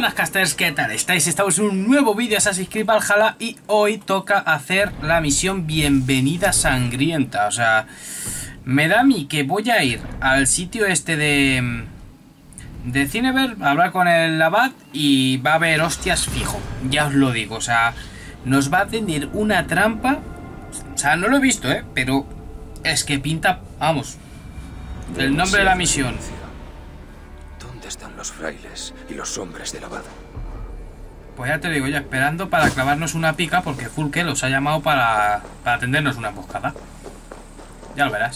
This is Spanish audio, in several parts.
buenas casters, ¿qué tal estáis? Estamos en un nuevo vídeo de Assassin's Creed Valhalla y hoy toca hacer la misión Bienvenida Sangrienta. O sea, me da a mí que voy a ir al sitio este de Cinebert, a hablar con el abad y va a haber hostias fijo, ya os lo digo. O sea, nos va a tender una trampa. O sea, no lo he visto, pero es que pinta, vamos, el nombre de la misión. ¿Dónde están los frailes y los hombres del abad? Pues ya te digo, ya esperando para clavarnos una pica porque Fulke los ha llamado para tendernos una emboscada. Ya lo verás.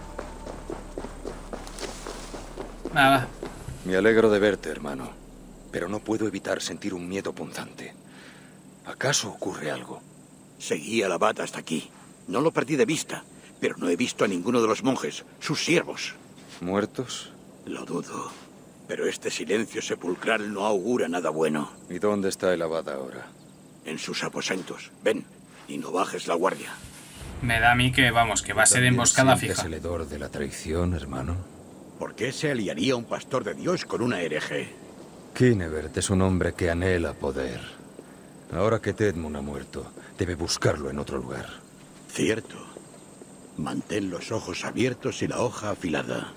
Nada. Me alegro de verte, hermano, pero no puedo evitar sentir un miedo punzante. ¿Acaso ocurre algo? Seguí al abad hasta aquí. No lo perdí de vista, pero no he visto a ninguno de los monjes, sus siervos. ¿Muertos? Lo dudo, pero este silencio sepulcral no augura nada bueno. ¿Y dónde está el abad ahora? En sus aposentos. Ven, y no bajes la guardia. Me da a mí que, vamos, que va a ser emboscada fija. ¿Es el hedor de la traición, hermano? ¿Por qué se aliaría un pastor de Dios con una hereje? Cinebert es un hombre que anhela poder. Ahora que Tedmund ha muerto, debe buscarlo en otro lugar. Cierto. Mantén los ojos abiertos y la hoja afilada.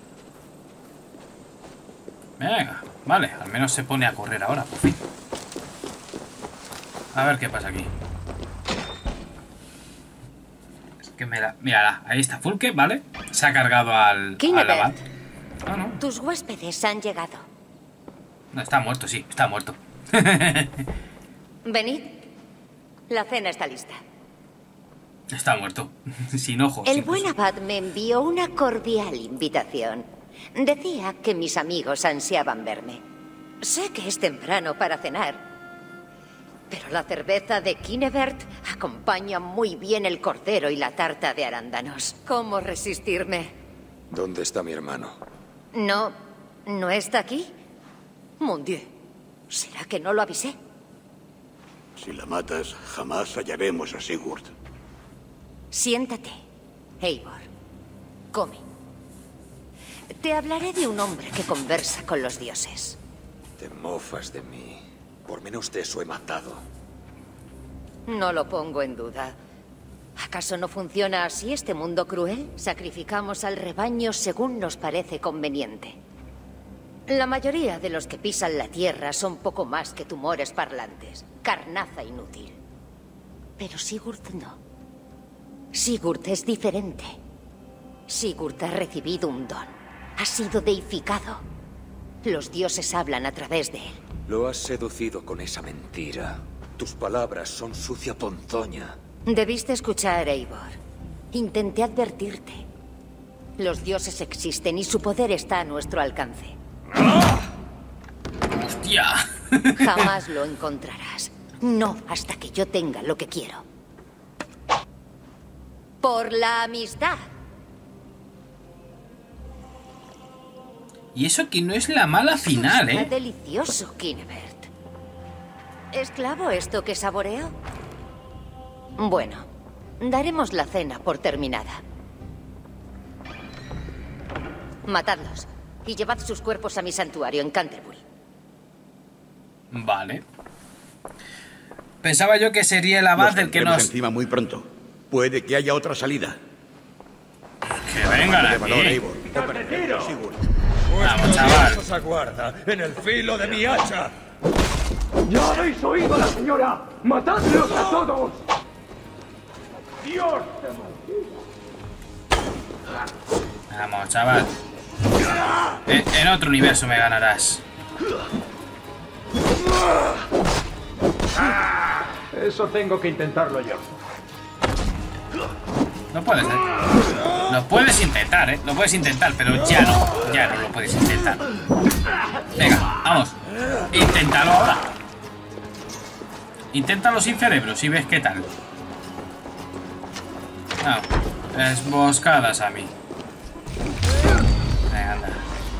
Venga, vale, al menos se pone a correr ahora, por fin. A ver qué pasa aquí. Es que mírala, ahí está Fulke, ¿vale? Se ha cargado al abad. Ah, no. Tus huéspedes han llegado. No, está muerto, sí, está muerto. Venid. La cena está lista. Está muerto, sin ojos. El buen abad me envió una cordial invitación. Decía que mis amigos ansiaban verme. Sé que es temprano para cenar, pero la cerveza de Cinebert acompaña muy bien el cordero y la tarta de arándanos. ¿Cómo resistirme? ¿Dónde está mi hermano? ¿No está aquí? Mon Dieu, ¿será que no lo avisé? Si la matas, jamás hallaremos a Sigurd. Siéntate, Eivor. Come. Te hablaré de un hombre que conversa con los dioses. Te mofas de mí. Por menos de eso he matado. No lo pongo en duda. ¿Acaso no funciona así este mundo cruel? Sacrificamos al rebaño según nos parece conveniente. La mayoría de los que pisan la tierra son poco más que tumores parlantes, carnaza inútil. Pero Sigurd no. Sigurd es diferente. Sigurd ha recibido un don. Ha sido deificado. Los dioses hablan a través de él. Lo has seducido con esa mentira. Tus palabras son sucia ponzoña. Debiste escuchar, Eivor. Intenté advertirte. Los dioses existen y su poder está a nuestro alcance. ¡Hostia! Jamás lo encontrarás. No hasta que yo tenga lo que quiero. Por la amistad. Y eso que no es la mala final, Está delicioso, Cinebert. ¿Es clavo esto que saboreo? Bueno, daremos la cena por terminada. Matadlos y llevad sus cuerpos a mi santuario en Canterbury. Vale. Pensaba yo que sería el abad el que nos... encima muy pronto. Puede que haya otra salida. Que vengan De valor, aquí. Eivor. Sigurd. Vamos, chaval. Os aguarda en el filo de mi hacha. ¡Ya habéis oído a la señora! ¡Matadlos a todos! ¡Dios te maldiga! Vamos, chaval. En otro universo me ganarás. Eso tengo que intentarlo yo. No puedes, Lo puedes intentar, Lo puedes intentar, pero ya no lo puedes intentar. Venga, vamos. Inténtalo ahora. Inténtalo sin cerebro, si ves qué tal. No, emboscadas a mí. Venga, anda.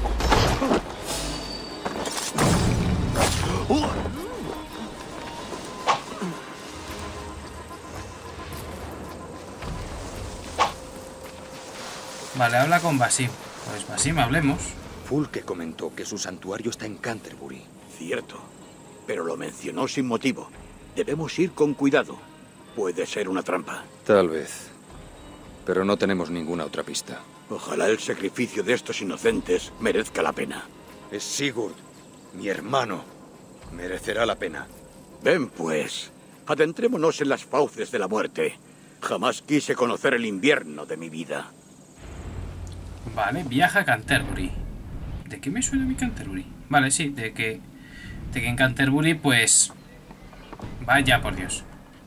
Vale, habla con Basim. Pues Basim, hablemos. Fulke comentó que su santuario está en Canterbury. Cierto. pero lo mencionó sin motivo. Debemos ir con cuidado. Puede ser una trampa. Tal vez. Pero no tenemos ninguna otra pista. Ojalá el sacrificio de estos inocentes merezca la pena. Es Sigurd, mi hermano. Merecerá la pena. Ven, pues. Adentrémonos en las fauces de la muerte. Jamás quise conocer el invierno de mi vida. Vale, viaja a Canterbury. ¿De qué me suena mi Canterbury? Vale, sí, de que en Canterbury, pues... Vaya, por Dios.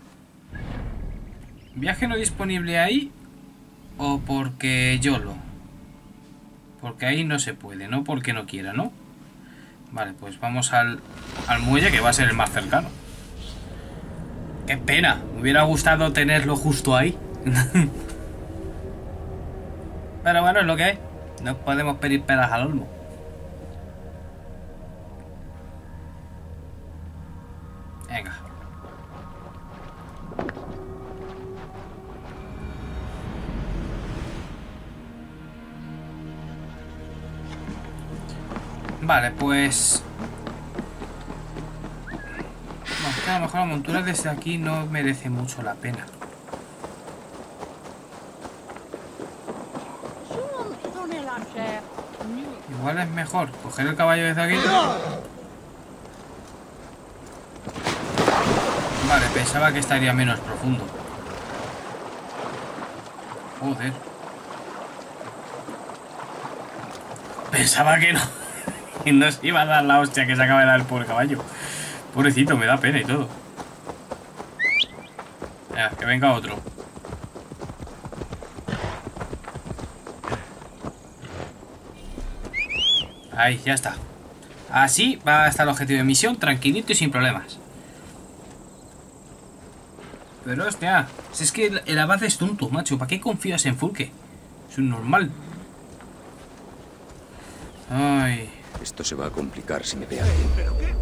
¿Viaje no disponible ahí? ¿O porque YOLO? Porque ahí no se puede, no porque no quiera, ¿no? Vale, pues vamos al muelle, que va a ser el más cercano. ¡Qué pena! Me hubiera gustado tenerlo justo ahí. Pero bueno, es lo que hay. No podemos pedir peras al olmo. Venga. Vale, pues... Bueno, que a lo mejor la montura desde aquí no merece mucho la pena. Igual es mejor coger el caballo desde aquí. Vale, pensaba que estaría menos profundo. Joder. Pensaba que no. Y no se iba a dar la hostia que se acaba de dar el pobre caballo. Pobrecito, me da pena y todo. Ya, que venga otro. Ahí, ya está. Así va a estar el objetivo de misión, tranquilito y sin problemas. Pero hostia, si es que el abad es tonto, macho. ¿Para qué confías en Fulke? Es un normal. Ay. Esto se va a complicar si me ve alguien. ¿Pero qué?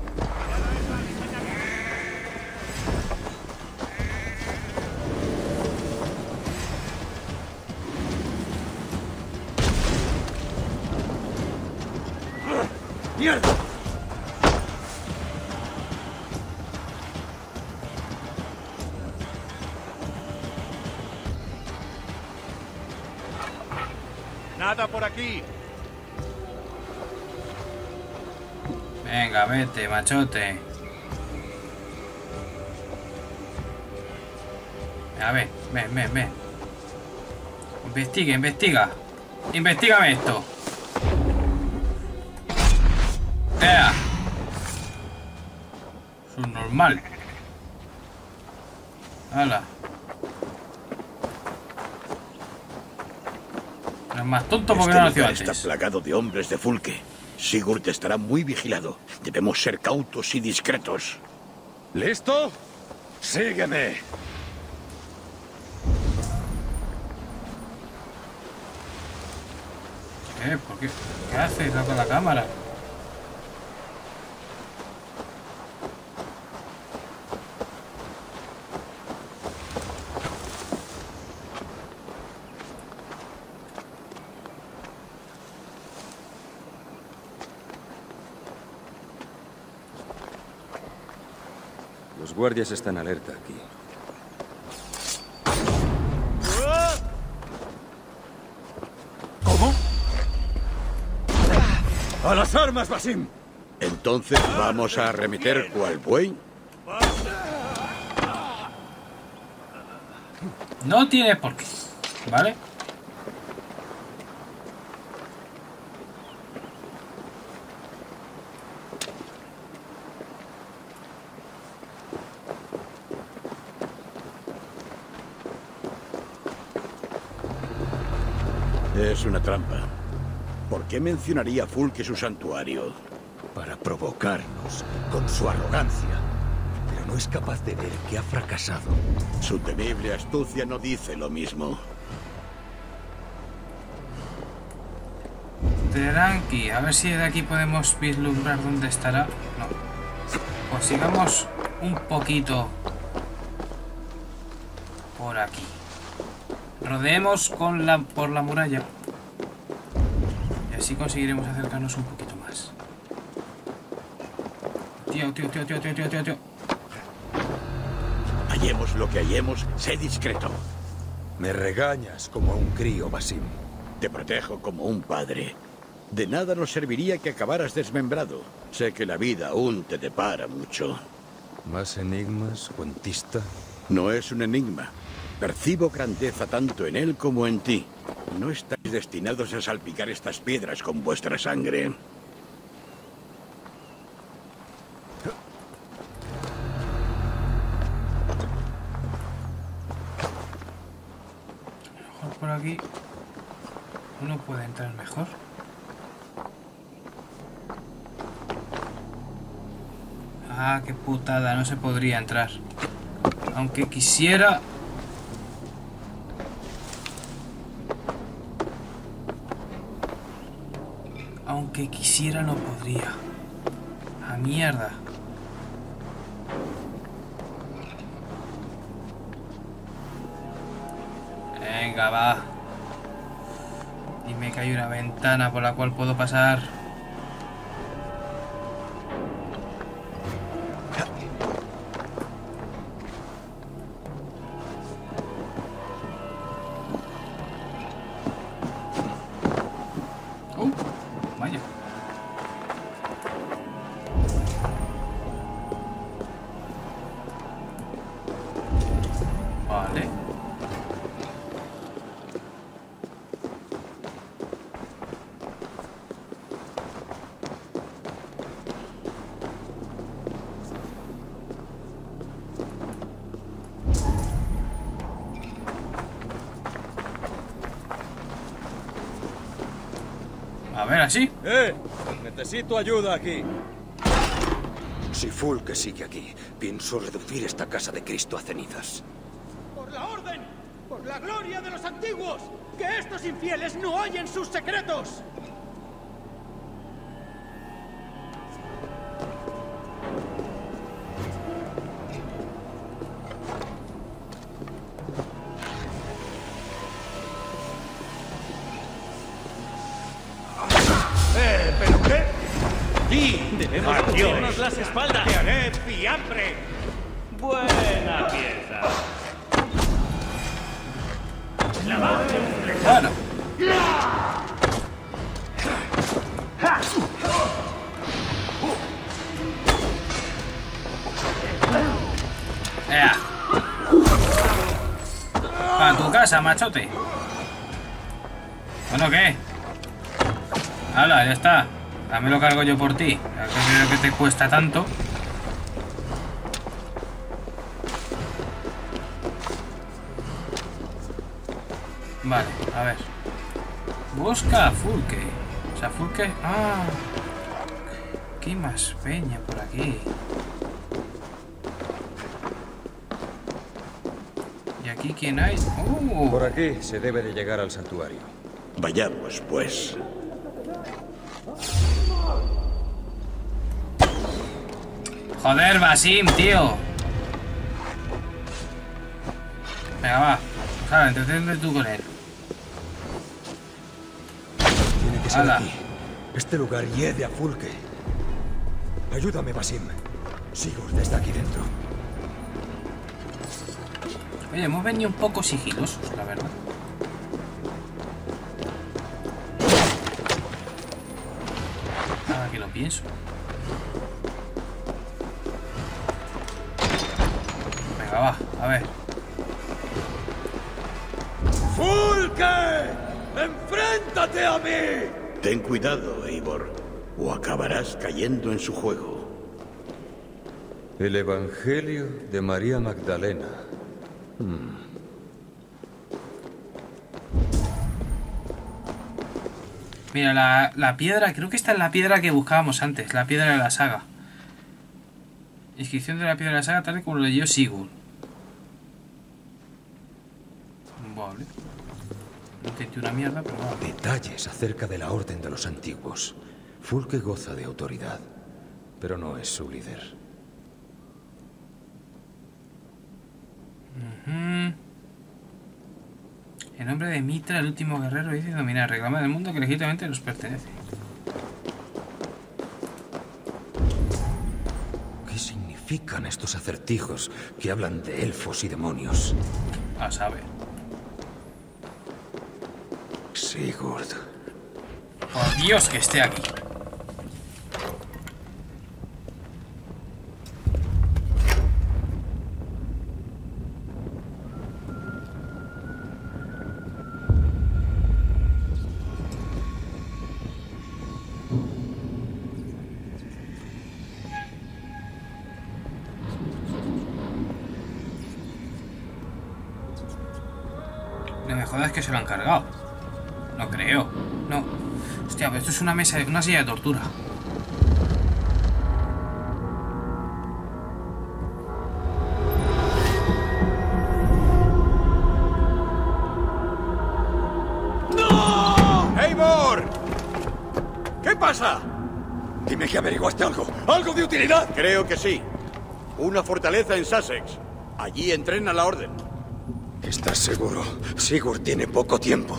¡Mierda! Nada por aquí. Venga, vete, machote. A ver, ven. Investiga. Investígame esto. ¡Ea! Es un normal. ¡Hala! Es más tonto porque no lo nació Está antes. plagado de hombres de Fulke. Sigurd estará muy vigilado. Debemos ser cautos y discretos. ¿Listo? ¡Sígueme! ¿Por qué? ¿Qué haces con la cámara? Los guardias están alerta aquí. ¿Cómo? ¡A las armas, Basim! Entonces vamos a arremeter cual buey. No tiene por qué, ¿vale? Es una trampa. ¿Por qué mencionaría Fulke su santuario? Para provocarnos con su arrogancia. Pero no es capaz de ver que ha fracasado. Su temible astucia no dice lo mismo. Tranqui, a ver si de aquí podemos vislumbrar dónde estará. No. Pues sigamos un poquito por aquí. Rodeemos por la muralla. Y así conseguiremos acercarnos un poquito más. Tío. Hallemos lo que hallemos, sé discreto. Me regañas como a un crío, Basim. Te protejo como un padre. De nada nos serviría que acabaras desmembrado. Sé que la vida aún te depara mucho. ¿Más enigmas, cuentista? No es un enigma. Percibo grandeza tanto en él como en ti. No estáis destinados a salpicar estas piedras con vuestra sangre. Mejor por aquí uno puede entrar mejor. Ah, qué putada, no se podría entrar. Aunque quisiera... Aunque quisiera no podría. A mierda. Venga, va. Dime que hay una ventana por la cual puedo pasar. Vaya. Vale. A ver, así. Necesito ayuda aquí. Si Fulke sigue aquí, pienso reducir esta casa de Cristo a cenizas. ¡Por la orden! ¡Por la gloria de los antiguos! ¡Que estos infieles no oyen sus secretos! ¿Pero qué? ¡Sí! ¡Debemos cubrirnos las espaldas! ¡Te haré fiambre! ¡Buena pieza! Bueno. ¡Ea! ¡Pa' tu casa, machote! Bueno, ¿qué? ¡Hala, ya está! Dame lo cargo yo por ti. ¿Qué creo que te cuesta tanto? Vale, a ver. Busca a Fulke. O sea, Fulke... ¡Ah! ¿Qué más peña por aquí? ¿Y aquí quién hay? Por aquí se debe de llegar al santuario. Vayamos, pues. Joder, Basim, tío. Venga, va. Jala, entretente tú con él. Tiene que ser Hala. aquí. Este lugar hiede a Fulke. Ayúdame, Basim. Sigurd está aquí dentro. Oye, hemos venido un poco sigilosos, la verdad. Ahora que lo pienso. Venga, va, a ver. ¡Fulke! ¡Enfréntate a mí! Ten cuidado, Eivor, o acabarás cayendo en su juego. El Evangelio de María Magdalena. Mira, la piedra, creo que esta es la piedra que buscábamos antes, la piedra de la saga. Inscripción de la piedra de la saga tal y como lo leyó Sigurd. Vale. No entendí una mierda, pero vale. Detalles acerca de la Orden de los Antiguos. Fulke goza de autoridad, pero no es su líder. En nombre de Mitra, el último guerrero, dice dominar, reclama del mundo que legítimamente nos pertenece. significan estos acertijos que hablan de elfos y demonios? A saber. Sigurd. Por Dios que esté aquí. No me jodas que se lo han cargado. No creo. No. Hostia, pero esto es una mesa, una silla de tortura. ¡No! ¡Eivor! ¿Qué pasa? Dime que averiguaste algo. ¡Algo de utilidad! Creo que sí. Una fortaleza en Sussex. Allí entrena la orden. ¿Estás seguro? Sigurd tiene poco tiempo.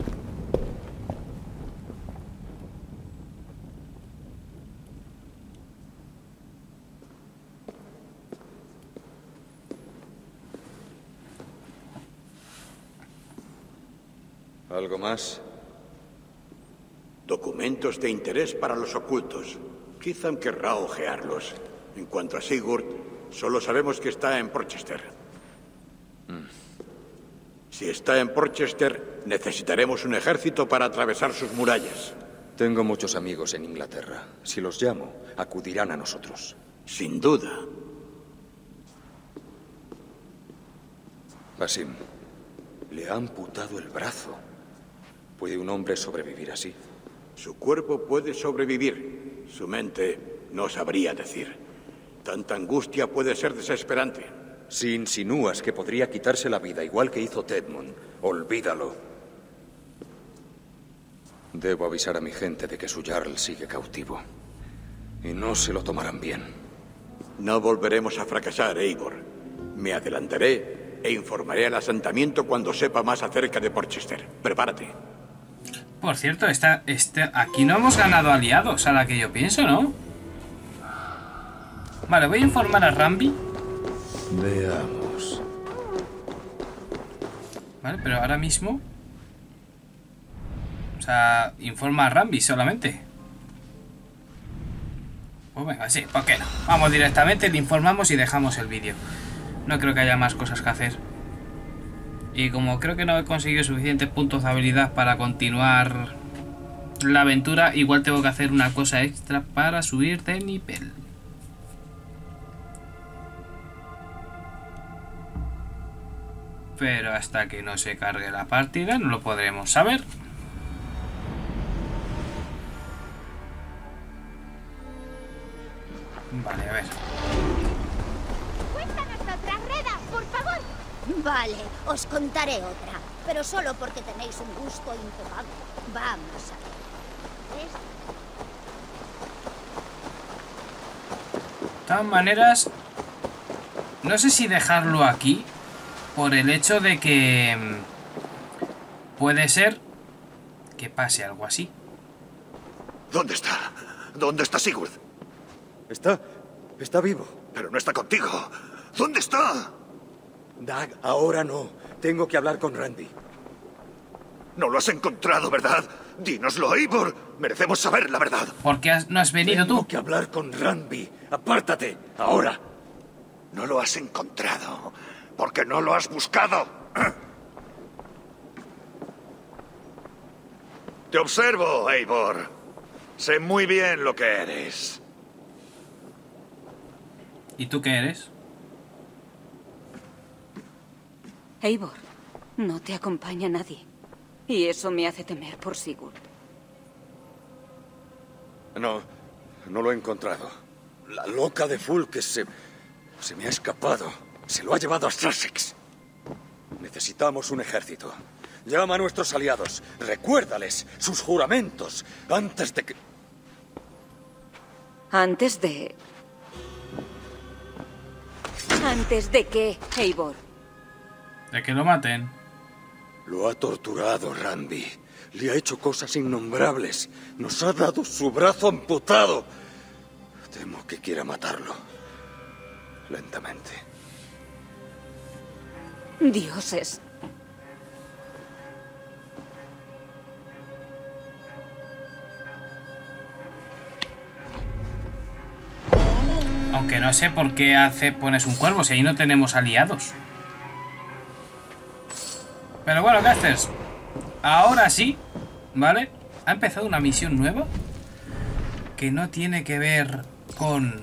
¿Algo más? Documentos de interés para los ocultos. Kitham querrá ojearlos. En cuanto a Sigurd, solo sabemos que está en Porchester. Si está en Porchester, necesitaremos un ejército para atravesar sus murallas. Tengo muchos amigos en Inglaterra. Si los llamo, acudirán a nosotros. Sin duda. Basim, le ha amputado el brazo. ¿Puede un hombre sobrevivir así? Su cuerpo puede sobrevivir. Su mente no sabría decir. Tanta angustia puede ser desesperante. Si insinúas que podría quitarse la vida igual que hizo Tedmund, olvídalo. Debo avisar a mi gente de que su Jarl sigue cautivo. Y no se lo tomarán bien. No volveremos a fracasar, Eivor. Me adelantaré e informaré al asentamiento cuando sepa más acerca de Porchester. Prepárate. Por cierto, aquí no hemos ganado aliados, a la que yo pienso, ¿no? Vale, voy a informar a Rambi. Veamos. Vale, pero ahora mismo... O sea, informa a Rambi solamente. Pues venga, sí, ¿por qué no? Vamos directamente, le informamos y dejamos el vídeo. No creo que haya más cosas que hacer. Y como creo que no he conseguido suficientes puntos de habilidad para continuar la aventura, igual tengo que hacer una cosa extra para subir de nivel. Pero hasta que no se cargue la partida no lo podremos saber. Vale, a ver. Cuéntanos otra, Reda, por favor. Vale, os contaré otra, pero solo porque tenéis un gusto impecable. Vamos a ver. De todas maneras, no sé si dejarlo aquí por el hecho de que puede ser que pase algo así. ¿Dónde está? ¿Dónde está Sigurd? Está vivo. Pero no está contigo. ¿Dónde está? Dag, ahora no. Tengo que hablar con Randy. No lo has encontrado, ¿verdad? Dínoslo, Eivor. Merecemos saber la verdad. ¿Por qué no has venido Tengo tú? que hablar con Randy. Apártate, ahora. No lo has encontrado porque no lo has buscado. Te observo, Eivor. Sé muy bien lo que eres. ¿Y tú qué eres? Eivor, no te acompaña nadie. Y eso me hace temer por Sigurd. No lo he encontrado. La loca de Fulke se me ha escapado. Se lo ha llevado a Sussex. Necesitamos un ejército. Llama a nuestros aliados. Recuérdales sus juramentos antes de que... ¿Antes de qué, Eivor? De que lo maten. Lo ha torturado, Randy. Le ha hecho cosas innombrables. Nos ha dado su brazo amputado. Temo que quiera matarlo. lentamente. Dioses. Aunque no sé por qué pones un cuervo si ahí no tenemos aliados. Pero bueno, casters, ahora sí, ¿vale? Ha empezado una misión nueva que no tiene que ver con...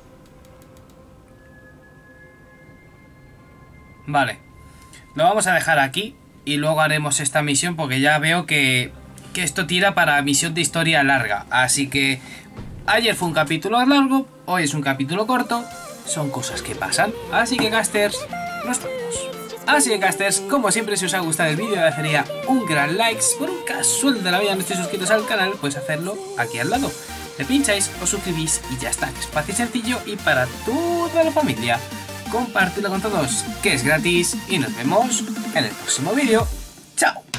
Vale, lo vamos a dejar aquí y luego haremos esta misión porque ya veo que esto tira para misión de historia larga. Así que ayer fue un capítulo largo, hoy es un capítulo corto, son cosas que pasan. Así que casters, nos vemos. Así que casters, como siempre, si os ha gustado el vídeo, agradecería un gran like. Por un casual de la vida no estéis suscritos al canal, podéis hacerlo aquí al lado. Le pincháis, os suscribís y ya está. Es fácil y sencillo y para toda la familia. Compartidlo con todos, que es gratis, y nos vemos en el próximo vídeo. ¡Chao!